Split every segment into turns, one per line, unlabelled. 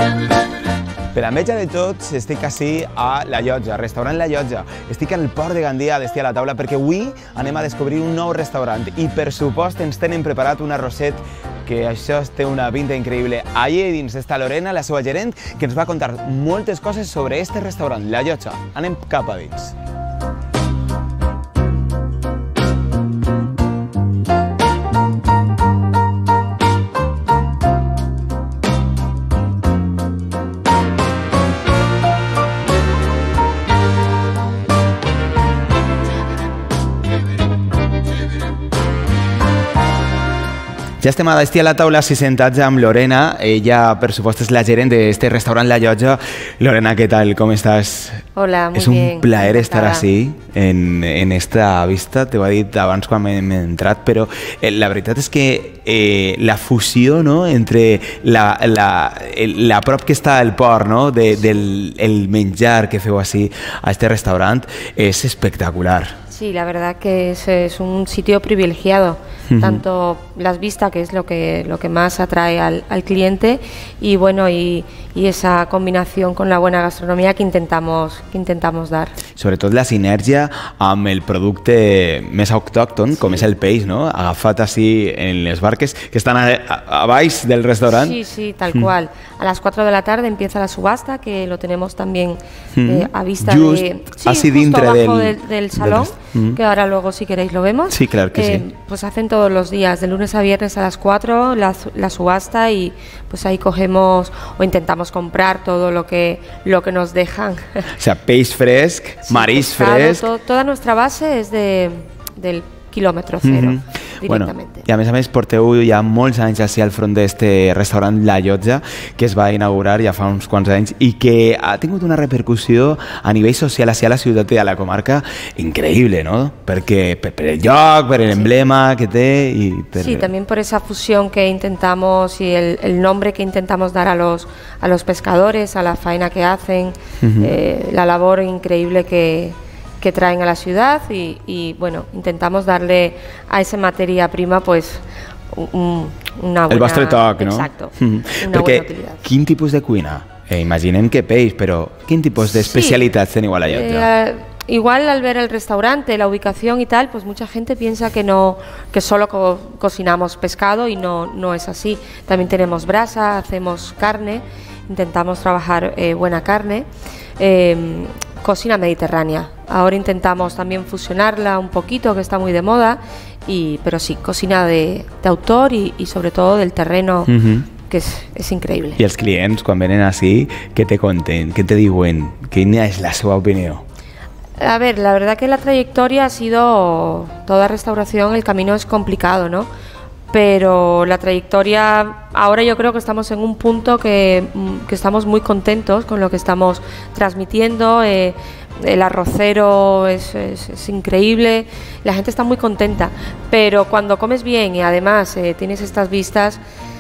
Per a metge de tots, estic ací a La Llotja, restaurant La Llotja. Estic al port de Gandia, d'estir a la taula, perquè avui anem a descobrir un nou restaurant i, per supost, ens tenen preparat un arrosset que això té una pinta increïble. Allí dins està Lorena, la seva gerent, que ens va contar moltes coses sobre este restaurant, La Llotja. Anem cap a dins. Ja estem a destí a la taula sentats amb Lorena. Ella, per supuesto, és la gerent d'este restaurant La Llotja. Lorena, ¿qué tal? ¿Cómo estás?
Hola, muy bien.
Es un plaer estar así en esta vista. Te ho he dit abans quan m'he entrat, però la veritat és que la fusió, no, entre la prop que està el port, no, del menjar que feu així a este restaurant és espectacular.
Sí, la verdad que es un sitio privilegiado, tanto las vistas, que es lo que más atrae al cliente, y bueno, y esa combinación con la buena gastronomía que intentamos dar.
Sobretot la sinergia amb el producte més autòcton, com és el peix, no? Agafat així en les barques que estan a baix del restaurant.
Sí, tal cual. A las 4 de la tarde empieza la subasta, que lo tenemos también a vista
así
justo abajo del salón, que ahora luego si queréis lo vemos.
Sí, claro que sí.
Pues hacen todos los días, de lunes a viernes a las 4 la subasta, y pues ahí cogemos o intentamos comprar todo lo que nos dejan.
O sea, peix fresc, sí, marís fresc.
Toda nuestra base es del kilòmetre zero, directament.
I a més porteu ja molts anys així al front d'este restaurant La Llotja, que es va inaugurar ja fa uns quants anys i que ha tingut una repercussió a nivell social així a la ciutat i a la comarca increïble, ¿no? Perquè per el lloc, per l'emblema que té i per...
Sí, también por esa fusión que intentamos y el nombre que intentamos dar a los pescadores, a la faena que hacen, la labor increíble que traen a la ciudad, y bueno, intentamos darle a esa materia prima pues una buena...
El vostre toc, no?
Exacto, una buena utilidad.
Quin tipus de cuina? Imaginem que peix, però quin tipus d'especialitats teniu a La Llotja?
Igual al ver el restaurante, la ubicación y tal, pues mucha gente piensa que solo cocinamos pescado, y no es así. También tenemos brasa, hacemos carne, intentamos trabajar buena carne, cocina mediterránea. Ahora intentamos también fusionarla un poquito, que está muy de moda, pero sí, cocina de autor y sobre todo del terreno, que es increíble.
I els clients, quan venen així, què te conten? Què te diuen? Quina és la seva opinió?
A ver, la verdad que la trayectoria ha sido, toda restauración, el camino es complicado, ¿no? Pero la trayectoria, ahora yo creo que estamos en un punto que estamos muy contentos con lo que estamos transmitiendo. El arrocero es increíble, la gente está muy contenta, pero cuando comes bien y además tienes estas vistas,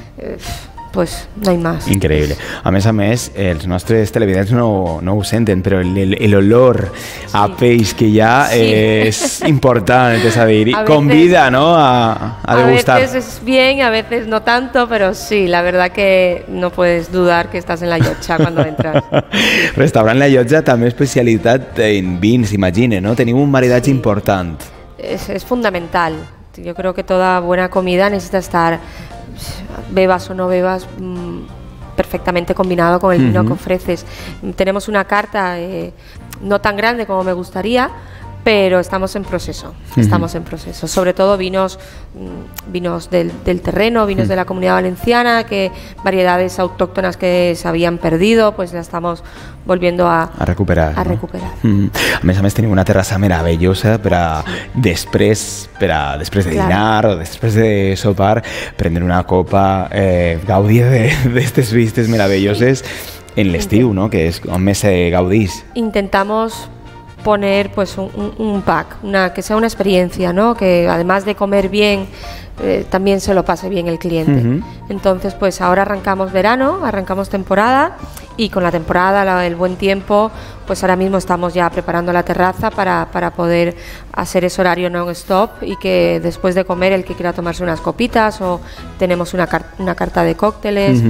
pues no hay más.
Increïble. A més, els nostres televidents no ho senten, però l'olor a peix que hi ha és important, és a dir, convida, ¿no?, a degustar.
A veces es bien, a veces no tanto, pero sí, la verdad que no puedes dudar que estás en La Llotja cuando entras.
Restaurant La Llotja també especialitat en vins, imagine, ¿no? Teniu un maridatge important.
Es fundamental. Yo creo que toda buena comida necesita estar, bebas o no bebas, perfectamente combinado con el vino que ofreces. Tenemos una carta no tan grande como me gustaría, pero estamos en proceso, sobre todo vinos del terreno, vinos de la Comunidad Valenciana, que variedades autóctonas que se habían perdido, pues la estamos volviendo a recuperar.
A més, tenim una terrassa meravellosa per a després de dinar o després de sopar, prendre una copa, gaudir d'aquestes vistes meravelloses en l'estiu, ¿no?, que és on més se gaudís.
Intentamos poner pues un pack, que sea una experiencia, ¿no?, que además de comer bien, también se lo pase bien el cliente. Entonces, pues ahora arrancamos verano, arrancamos temporada, y con la temporada, el buen tiempo, pues ahora mismo estamos ya preparando la terraza para poder hacer ese horario non-stop, y que después de comer el que quiera tomarse unas copitas, o tenemos una carta de cócteles,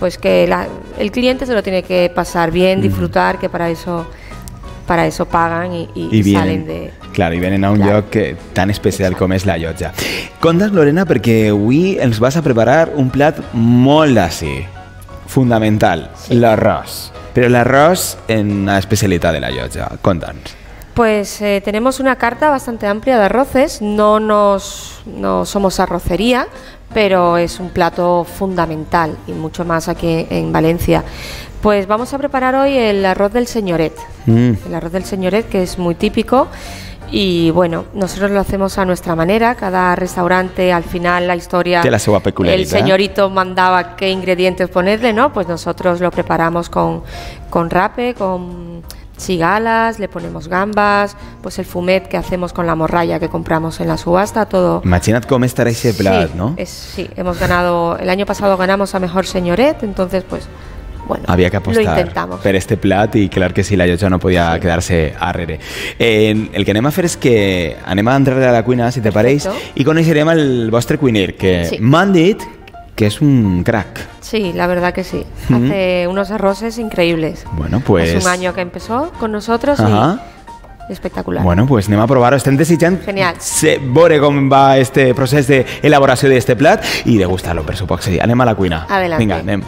pues que el cliente se lo tiene que pasar bien, disfrutar, que para eso pagan y salen de...
Claro, i venen a un lloc tan especial com és la llotja. Conta'ns, Lorena, perquè avui ens vas a preparar un plat molt d'ací, fundamental, l'arròs. Però l'arròs en la especialitat de la llotja. Conta'ns.
Pues tenemos una carta bastante amplia de arroces, no somos arrocería, pero es un plato fundamental y mucho más aquí en Valencia. Pues vamos a preparar hoy el arroz del señoret, el arroz del señoret, que es muy típico. Y bueno, nosotros lo hacemos a nuestra manera, cada restaurante al final la historia,
té la seva peculiaritat.
El señorito mandaba qué ingredientes ponerle, ¿no? Pues nosotros lo preparamos con rape, con cigalas, le ponemos gambas, pues el fumet que hacemos con la morralla que compramos en la subasta, todo.
Imagina't com estarà ese plat, ¿no?
Sí, hemos ganado, el año pasado ganamos a mejor señoret, entonces pues... Bueno,
había que apostar per este plat i clar que sí, la llotja no podia quedar-se arrere. El que anem a fer és que anem a entrar a la cuina, si te pareix, i coneixerem el vostre cuiner, que m'han dit que és un crack.
Sí, la verdad que sí. Hace unos arroces increíbles.
Bueno, pues...
Hace un año que empezó con nosotros y espectacular.
Bueno, pues anem a provar-ho. Estem desitjant veure com va este procés d'elaboració d'este plat i degustar-lo, per supost. Sí, anem a la cuina.
Adelante.
Vinga, anem.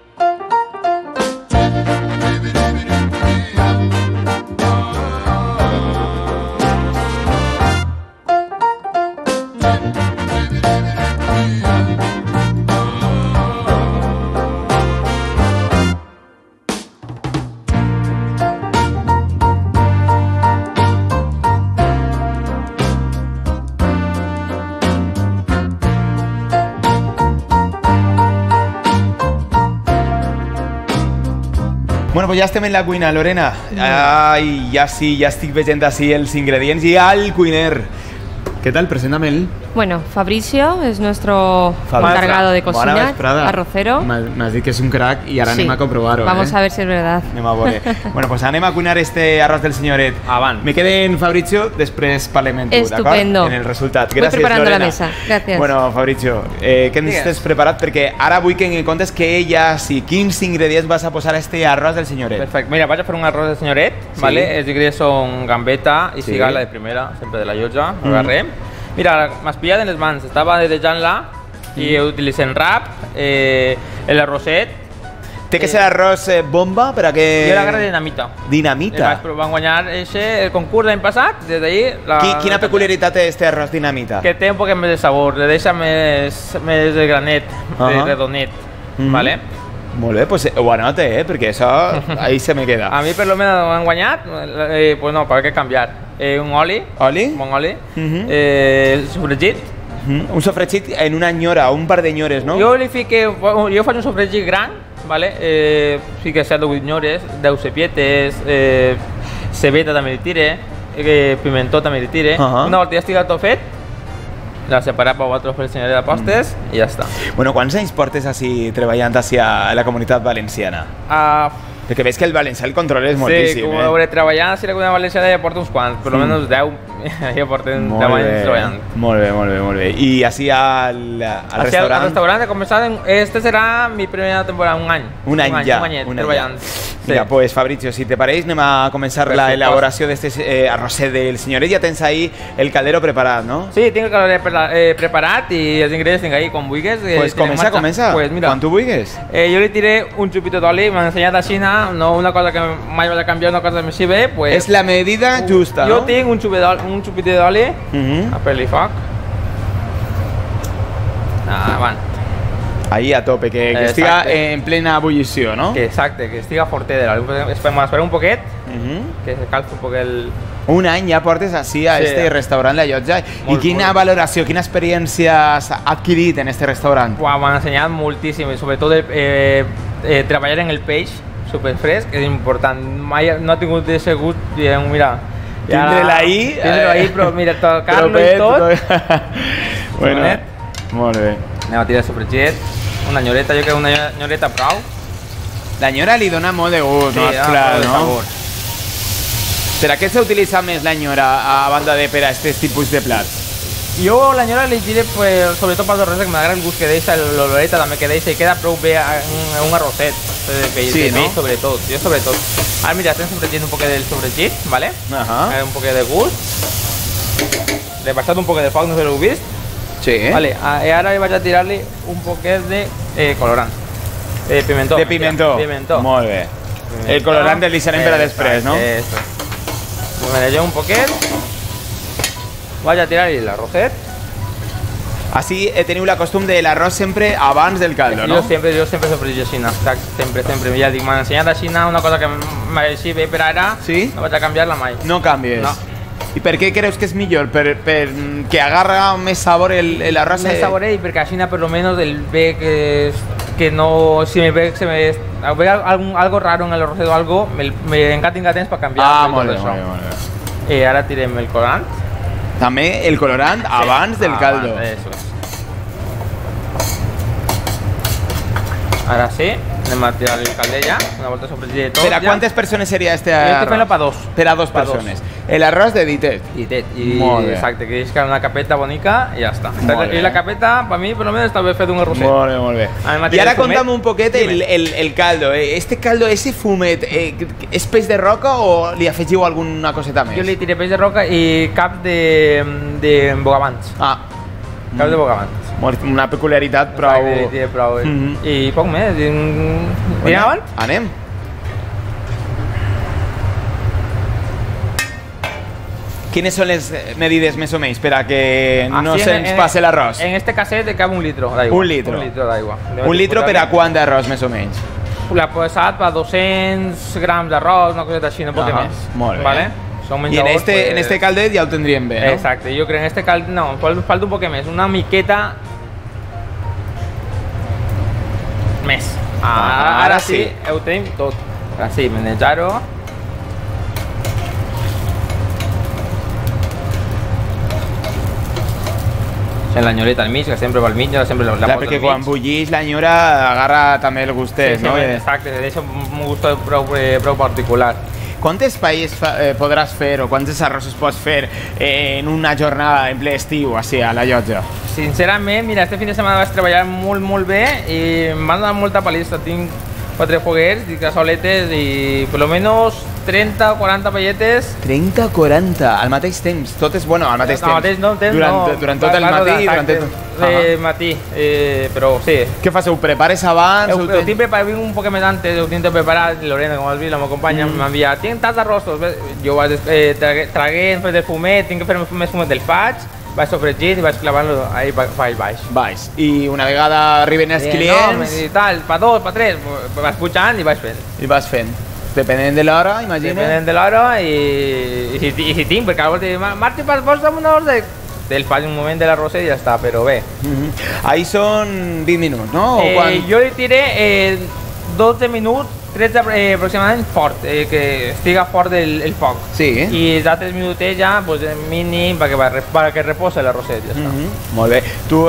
Bueno, pues ja estem en la cuina, Lorena. Ai, ja sí, ja estic veient així els ingredients i al cuiner. ¿Qué tal? Preséntame él.
Bueno, Fabricio es nuestro encargado de cocinar, arrocero.
Me has dit que és un crack i ara anem a comprovar-ho.
Vamos a ver si es verdad.
Anem a veure. Bueno, pues anem a cuinar este arroz del senyoret.
Avant.
Me quede en Fabricio, després parlem en tu, d'acord?
Estupendo.
En el resultat.
Gràcies, preparando Lorena. La mesa. Gràcies.
Bueno, Fabricio, què ens tens preparat? Perquè ara vull que em contes que ella, sí, quins ingredients vas a posar a este arroz del senyoret.
Perfecte. Mira, vaig a fer un arroz del senyoret, ¿vale? Els ingredients són gambeta i cigala de primera, sempre de la llotja, agarrem. Mira, m'has pillat en les mans, estava dedejant-la i utilitzant rap, l'arrosset.
Té que ser arròs bomba per a que...
Jo l'agarro de dinamita.
Dinamita?
Van guanyar el concurs l'any passat, des d'ahir...
Quina peculiaritat té este arròs dinamita?
Que té un poquet més de sabor, le deixa més de granet, redonet, ¿vale?
Molt bé, pues ho anote, perquè això ahí se me queda.
A mi per lo menos m'han guanyat, pues no, per què canviar? Un oli, bon oli, sofregit.
Un sofregit en una nyora, un par de nyores, no?
Jo faig un sofregit gran, ¿vale? Fique 7 o 8 nyores, 10 cepietes, cebeta també li tire, pimentó també li tire. Una volta ja estigui tot fet, la separar per vosaltres per el senyoret de postes i ja està.
Bueno, quants anys portes així treballant a la comunitat valenciana? Perquè veig que el valencià el controles moltíssim.
Sí, com veure, treballant a la comunitat valenciana ja porto uns quants, per almenys 10, ja porten 10 anys treballant.
Molt bé, molt bé, molt bé. I així al restaurant?
Al restaurant he començat, este serà mi primera temporada, un any.
Un any ja.
Un anyet treballant.
Mira, pues Fabricio, si te pareix, anem a començar la elaboració d'este arrosset del senyoret. Ja tens ahí el caldero preparat, no?
Sí, tinc el caldero preparat i els ingredients tinc ahí, com vulguis.
Pues comença. Quan tu vulguis.
Jo li tiré un xupito d'oli, m'han ensenyat a Xina, no una cosa que mai vaig a canviar, una cosa més bé.
És la medida justa, no?
Jo tinc un xupito d'oli, a pel·li foc. Avant.
Ahí a tope, que estiga en plena ebullició, no?
Exacte, que estiga fortet. Esperem un poquet, que se calci un poc el...
Un any ja portes així a este restaurant La Llotja. I quina valoració, quina experiència has adquirit en este restaurant?
M'han ensenyat moltíssim, sobretot treballar en el peix superfresc, és important. Mai no he tingut aquest gust, mira...
Tindre-la ahí,
però mira, tocar-lo i tot.
Bueno, molt bé.
Anem a tirar sofregit, una nyoreta, jo crec una nyoreta prou.
La nyora li dona molt de gust, no? Clar, no? Per a què s'utilitza més la nyora a banda de per a aquests tipus de plats?
Jo l'anyora li diré, pues, sobretot pels arrossos, que m'agrada el gust que deixa, l'oloreta també que deixa, i queda prou bé un arrosset,
sí, no?
Sobretot, jo sobretot. Ara mira, estem sofregint un poc del sofregit, ¿vale? Un poc de gust. Le he passat un poc de foc, no sé si l'heu vist.
Sí.
Vale, ara vaig a tirar-li un poquet de colorant. De pimentó.
De pimentó.
Pimentó.
Molt bé. Pimentó. El colorant el deixarem per a després, no?
Eso. Merelleu un poquet. Vaig a tirar-hi l'arrosset.
Així teniu la costum de l'arròs sempre abans del caldo, no?
Jo sempre sofregeixo així, sempre. Ja dic, m'han ensenyat així una cosa que m'agreixi bé per ara,
sí?
No vaig a canviar-la mai.
No canvies?
No.
I per què creus que és millor? Per que agarra més sabor l'arròs?
Més sabor i perquè així per lo menos el ve que no... Si me ve algo raro en el arrosset o algo, encara tinc temps per canviar.
Ah, molt bé.
Ara tirem el colorant.
També el colorant abans del caldo.
Eso es. Ara sí, anem a tirar el caldella, una volta sofregit tot.
Per a quantes persones seria este
arròs?
Estic
fent-lo per dos.
Per a dos persones. El arròs de ditet.
Exacte, que és una capeta bonica i ja està. I la capeta, per mi, per lo menos, està bé fet un arrosset.
Molt bé. I ara conta'm un poquet el caldo. Este caldo, ese fumet, és peix de roca o li afegiu alguna coseta més?
Jo li tiré peix de roca i cap de bogavants. Cap de bogavants.
Una peculiaritat prou...
I poc més. Anem avant?
Anem. Quines són les medides més o menys per a que no se'ns passi l'arròs?
En este caset cap un litro d'aigua.
Un litro?
Un litro d'aigua.
Un litro per a quant d'arròs més o menys?
L'ha posat per 200 grams d'arròs, una coseta així, no poc més.
Molt bé. I en este caldet ja ho tindríem bé, no?
Exacte, jo crec que en este caldet, no, falta un poc més, una miqueta més. Ara sí, ho tenim tot. Ara sí, manejar-ho. L'enyoreta al mig, que sempre va al mig, sempre la
posa al mig. Perquè quan bullís l'enyora agarra també el gustet, no?
Exacte, deixa un gust prou particular.
Quantes paelles podràs fer o quantes arrossos pots fer en una jornada en ple estiu, així, a la llotja?
Sincerament, mira, este fin de setmana vaig treballar molt bé i em van donar molta palissa. Tinc 4 foguers i cassoletes i per lo menos 30 o 40 paelletes.
30 o 40 al mateix temps? Totes, bueno, al mateix temps. Durant tot el matí?
Durant matí, però sí.
Què fas? Ho prepares abans?
Ho tinc preparat un poc més antes, ho tinc preparat. Lorena, com has vist, la meva companya, m'envia, tinc tants arrossos. Jo vaig traguent, fes de fumet, tinc que fer més fumet del faig, vaig sofregint i vaig clavant-lo ahí baix.
I una vegada arriben els clients...
I tal, pa 2, pa 3, vaig pujant i vaig fent.
I vas fent. Depenent de l'hora, imagina.
Depenent de l'hora i si tinc, perquè ara dic, Martí, posa'm una hora del faig un moment de l'arrosset i ja està, però bé.
Ahí són 20 minuts, no?
Jo li tiré 12 minuts, 13 aproximadament fort, que estiga fort el foc.
Sí.
I els altres minutets ja, mínim, perquè reposa l'arrosset, ja està.
Molt bé. Tu,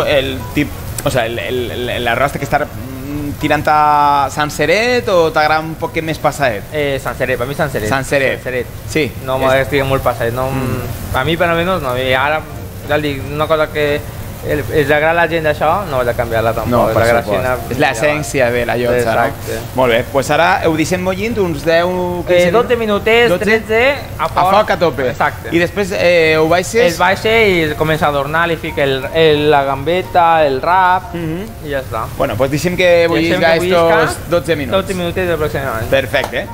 l'arròs té que estar tirant a sanseret o t'agrada un poc més passadet?
Sanseret, per mi sanseret.
Sanseret. Sí.
No m'estigui molt passadet. A mi, per almenys, no. I ara, ja dic, una cosa que els agrada a la gent d'això, no vaig a canviar-la tampoc.
No, per supost. És l'essència de la llotja, no?
Exacte.
Molt bé, doncs ara ho deixem bullint uns 10-15 minuts.
12 minutets, 13,
a foc a tope.
Exacte.
I després ho baixes?
Es baixa i comença a adornar, li fica la gambeta, el rap i ja està.
Bueno, doncs deixem que bullisca estos 12 minuts.
12 minutets aproximadament.
Perfecte.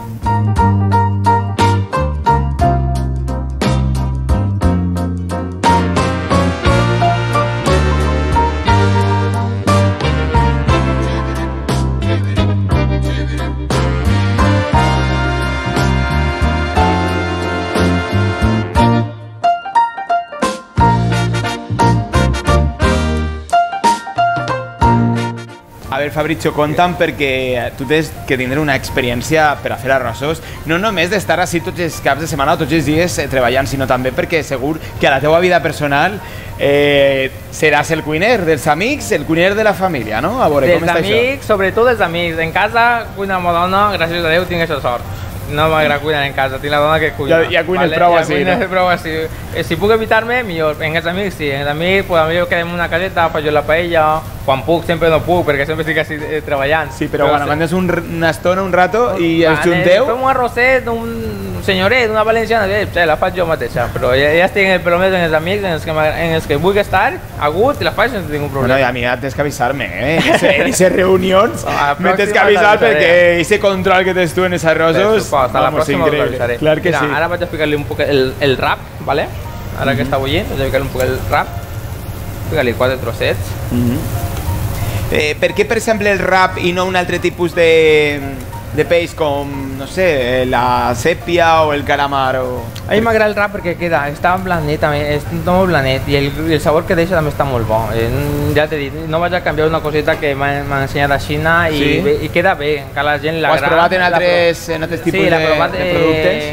A veure, Fabrizio, conta'm, perquè tu tens que tindre una experiència per a fer arrossos, no només d'estar així tots els caps de setmana o tots els dies treballant, sinó també perquè segur que a la teva vida personal seràs el cuiner dels amics, el cuiner de la família, no? A veure, com està això?
Dels amics, sobretot dels amics. En casa, cuina amb dona, gràcies a Déu, tinc aquesta sort. no m'agrada cuinar en casa, tinc la dona que cuina.
Ja cuines prou així, no?
Prou així. Si puc evitar-me, millor. En els amics sí, en els amics, pues, millor quedem en una caseta, faig jo la paella, quan puc, sempre no puc, perquè sempre estic així treballant.
Sí, però quan mandes una estona, un rato, i els junteu...
Fem un arrosset, un senyoret, una valenciana, la faig jo mateixa, però ja estic en el promès en els amics, en els que vull estar, agut, i la faig sense ningú problema.
Bueno, i a mi tens que avisar-me, En aquestes reunions me tens que avisar perquè aquest control que tens tu en els arrossos,
vamos, increïble.
Clar que sí.
Ara vaig a explicar-li un poc el rap, ¿vale? Ara que està bullint, vaig a explicar-li un poc el rap. Explicar-li 4 trossets.
Per què, per exemple, el rap i no un altre tipus de peix com, no sé, la sèpia o el calamar o...
A mi m'agrada el rap perquè està blanet també, està molt blanet i el sabor que deixa també està molt bo. Ja t'he dit, no vaig a canviar una coseta que m'ha ensenyat a Xina i queda bé, que la gent l'agrada.
Ho has provat en altres tipus de productes?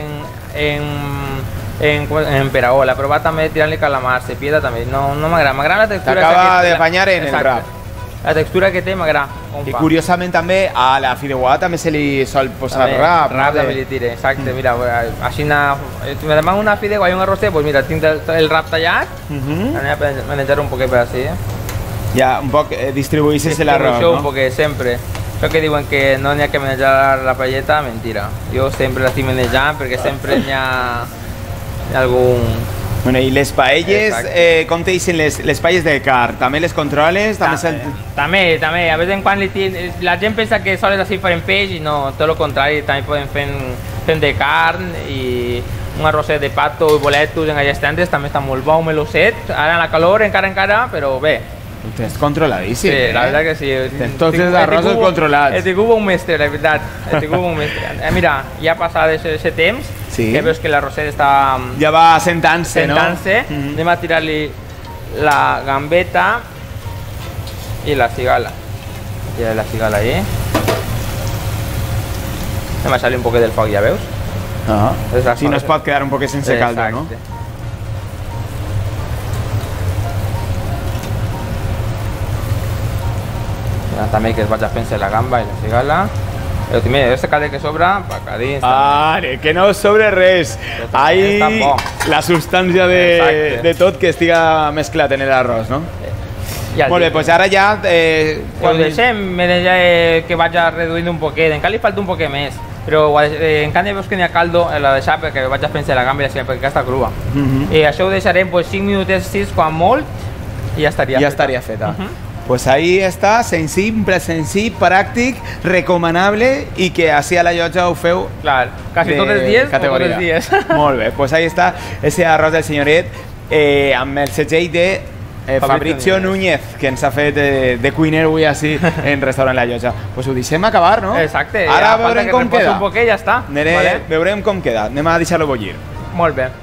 En Perao, l'he provat també tirant-li calamar, sepieta també, no m'agrada la textura.
T'acaba de banyar en el rap.
La textura que té m'agrada.
I curiosament també a la fideuà també se li sol posar rap.
Rap també li tira, exacte. Mira, així me demano una fideuà i un arrosset, doncs mira, tinc el rap tallat, anem a manejar un poquet per així.
Ja, un poc distribuïssis l'arròs, no?
Un poquet, sempre. Això que diuen que no n'hi ha que manejar la paelleta, mentira. Jo sempre l'estic manejant perquè sempre n'hi ha algun...
Bueno, i les paelles, com te dicen les paelles de carn? També les controles?
També. A vegades en quan la gent pensa que sols així farem peix i no, tot el contrari, també podem fer de carn i un arrosset de pato i boletos en aquests temps també està molt bo, un melosset, ara en la calor encara, però bé.
Ho tens controladíssim,
Sí, la veritat que sí.
Tens tots els arrossos controlats.
He tingut un mestre, la veritat. Mira, ja ha passat aquest temps, que veus que l'arrosset està...
Ja va sentant-se, no?
Anem a tirar-li la gambeta i la cigala. Ja la cigala ahí. Anem a deixar-li un poquet del foc, ja veus?
Si no es pot quedar un poquet sense caldo, no?
També que es vaig a fer la gamba i la cigala. Però mira, este caldo que sobra, pa dins.
Que no sobre res. Ahí la substància de tot que estiga mesclat en l'arròs, no? Molt bé, doncs ara ja...
Ho deixem, que vaig reduint un poquet, encara li falta un poquet més. Però en canvi veus que n'hi ha caldo, la deixar perquè vaig a fer la gamba i la cigala perquè està crua. I això ho deixarem 5 minutets, 6 quan molt, i ja estaria feta.
Pues ahí està, simple, senzill, pràctic, recomanable i que així a la llotja ho feu
quasi tots els dies.
Molt bé, pues ahí està ese arròs del senyoret amb el segell de Fabrizio Núñez, que ens ha fet de cuiner avui així en restaurant La Llotja. Pues ho deixem acabar, no?
Exacte.
Ara veurem com queda.
Un poquet, ja està.
Veurem com queda. Anem a deixar-lo bullir.
Molt bé.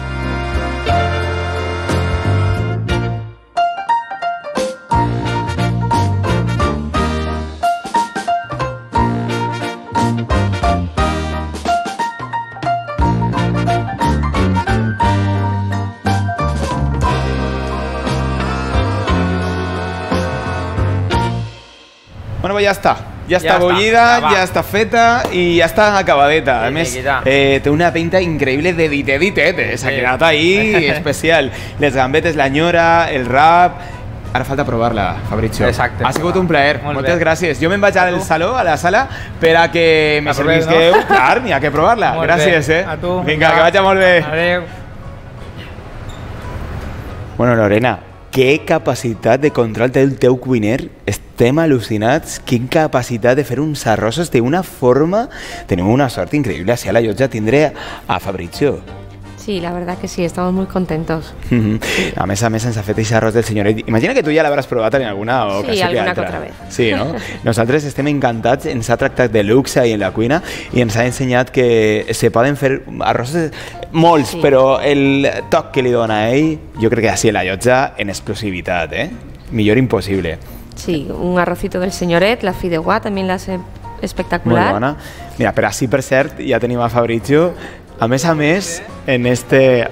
Bueno, ja està bullida, ja està feta i ja està acabadeta. A més, té una pinta increïble de ditet, s'ha quedat ahí especial. Les gambetes, la nyora, el rap... Ara falta provar-la, Fabrizio.
Exacte.
Ha sigut un plaer. Moltes gràcies. Jo me'n vaig al saló, a la sala, per a que me servisqueu. Clar, n'hi ha que provar-la. Gràcies,
A tu.
Vinga, que vagi molt bé.
Adéu.
Bueno, Lorena, que capacitat de control té el teu cuiner. Estem al·lucinats. Quina capacitat de fer uns arrossos. Té una forma... Tenim una sort increïble. Així a la llotja tindré a Fabrizio.
Sí, la verdad que sí, estamos muy contentos.
A més, ens ha fet aquest arròs del senyoret. Imagina que tu ja l'hauràs provat en alguna ocasió.
Sí, alguna que otra vez.
Sí, no? Nosaltres estem encantats, ens ha tractat de luxe i en la cuina i ens ha ensenyat que se poden fer arrossos molts, però el toc que li dona a ell, jo crec que així a la llotja en exclusivitat, millor impossible.
Sí, un arrocito del senyoret, la fideuà també la hace espectacular.
Molt bona. Mira, per així, per cert, ja tenim a Fabrizio. a més, en este...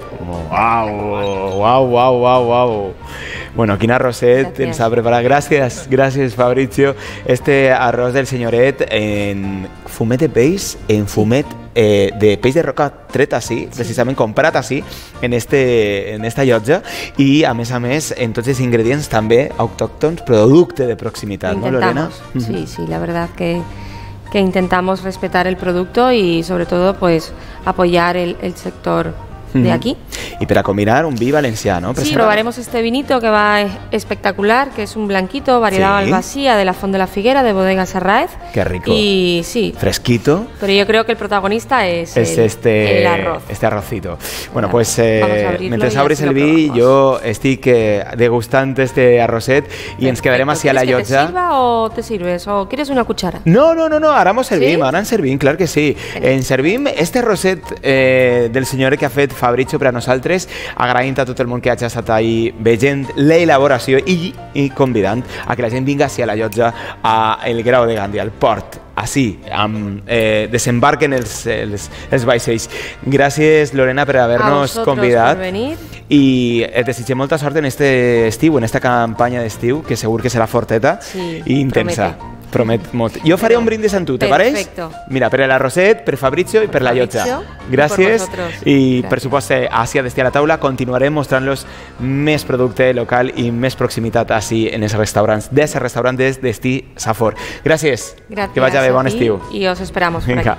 Uau. Bueno, quin arrosset ens ha preparat. Gràcies, Fabrizio. Este arròs del senyoret en fumet de peix, en fumet de peix de roca tret així, precisament comprat així, en esta llotja, i a més, en tots els ingredients també autòctons, producte de proximitat, ¿no, Lorena?
Sí, la verdad que intentamos respetar el producto y sobre todo pues apoyar el sector de aquí.
Y para combinar un vi valencià, ¿no?
Sí, probaremos este vinito que va espectacular, que es un blanquito, variedad albacía de la Font de la Figuera, de Bodega Serraez.
Qué rico.
Y sí.
Fresquito.
Pero yo creo que el protagonista es el arroz.
Este arrocito. Bueno, pues mientras abres el vi, yo estic degustant este arroset y ens quedarem així a la llotja.
¿Quieres que te sirva o te sirves? ¿O quieres una cuchara?
No, ara mos servim, ara ens servim, clar que sí. Ens servim este arroset del senyor que ha fet Fabrizio per a nosaltres, agraint a tot el món que hagi estat ahí veient l'elaboració i convidant a que la gent vinga així a la llotja a el Grau de Gandia, al port, així, desembarquen els vaixells. Gràcies, Lorena, per haver-nos convidat. I et desitgem molta sort en este estiu, en esta campanya d'estiu, que segur que serà forteta i intensa. Promet molt. Jo faré un brindis amb tu, te pareix?
Perfecto.
Mira, per l'arrosset, per Fabrizio i per la llotja. Gràcies. I, per supost, així a Destí a la Taula continuarem mostrant-los més producte local i més proximitat així en els restaurants, d'aquest restaurant de Destí Safor. Gràcies. Que vagi bé, bon estiu.
I os esperamos por aquí.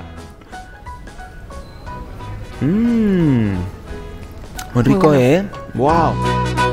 Muy rico, ¿eh? Wow.